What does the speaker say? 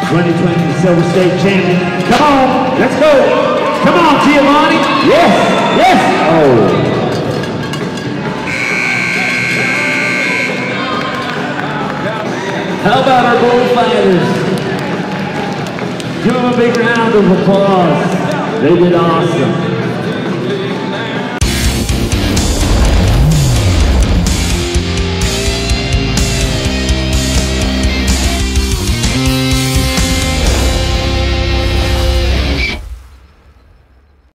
2020 Silver State Champion. Come on, let's go. Come on, Giovanni. Yes, yes. Oh. How about our bullfighters? Give them a big round of applause. They did awesome.